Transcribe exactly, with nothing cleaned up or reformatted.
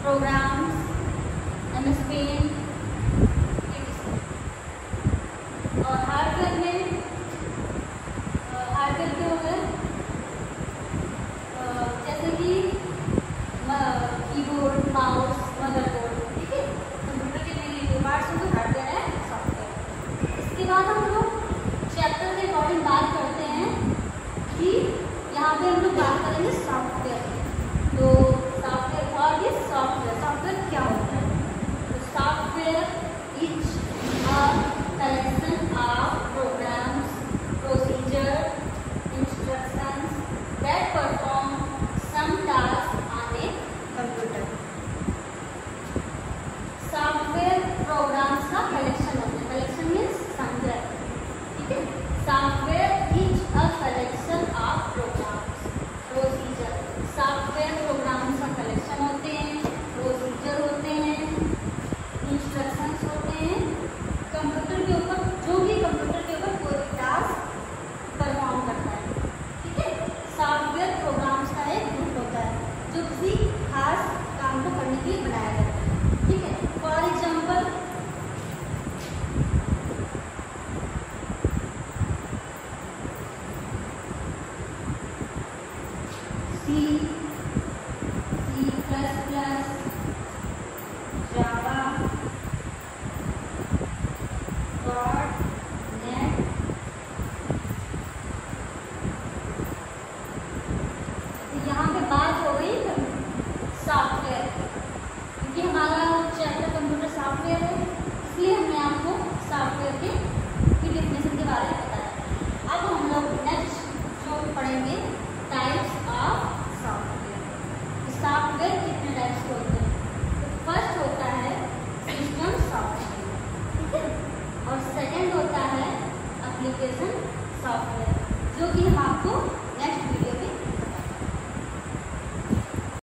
Programmes, M S paint, और hardware में hardware के हो गए जैसे कि कीबोर्ड, माउस, मदरबोर्ड, ठीक है। कंप्यूटर के मेन जो पार्ट्स हैं वो हार्डवेयर है, सॉफ्टवेयर। इसके बाद हम लोग चैप्टर के अकॉर्डिंग बात करते हैं कि यहाँ पे हम लोग बात करेंगे सॉफ्टवेयर। तो सॉफ्टवेयर और ये सॉफ्टवेयर सॉफ्टवेयर क्या होता है? तो software is a collection of programs, procedure, instructions that perform some task on a computer. Software programs का कलेक्शन होता है। कलेक्शन मीन्स संग्रह, ठीक है। Software is a collection of programs, procedure. Software programs का कलेक्शन होते हैं, प्रोसीजर होते हैं, इंस्ट्रक्शंस होते हैं। कंप्यूटर के ऊपर जो भी कंप्यूटर के ऊपर कोई भी टास्क परफॉर्म करता है, ठीक है। सॉफ्टवेयर प्रोग्राम्स का एक ग्रुप होता है जो किसी खास काम को करने के लिए बनाया जाता है, ठीक है। For example C